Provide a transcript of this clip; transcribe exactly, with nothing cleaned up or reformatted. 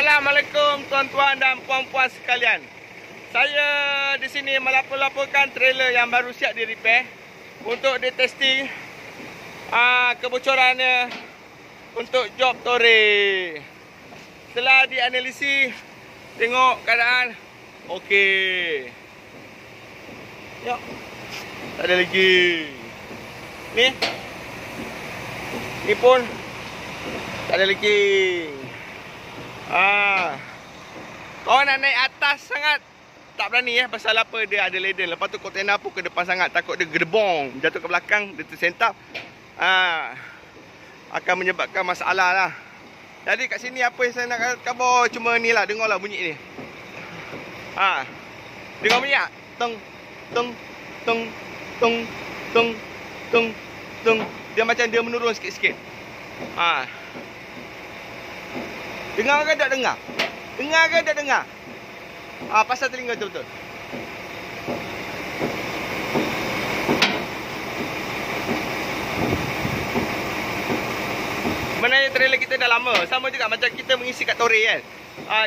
Assalamualaikum tuan-tuan dan puan-puan sekalian. Saya di sini melapor-laporkan trailer yang baru siap di repair untuk di testing aa, kebocorannya untuk job tore. Setelah dianalisis, tengok keadaan okey. Yuk. Tak ada lagi. Ni. Ni pun tak ada lagi. Ah. Kau nak naik atas sangat tak berani ya, pasal apa? Dia ada ladder. Lepas tu kontena pun ke depan sangat, takut dia gedebong, jatuh ke belakang, dia tersentap. Ah. Akan menyebabkan masalah lah. Jadi kat sini apa yang saya nak khabar, cuma ni lah, dengarlah bunyi ni. Ah. Dengar bunyi tak? Tong tong tong tong tong tong tong. Dia macam dia menurun sikit-sikit. Ah. Dengar ke tak dengar? Dengar ke tak dengar? Ah, pasal telinga betul-betul. Sebenarnya trailer kita dah lama. Sama juga macam kita mengisi kat tore kan. Ah,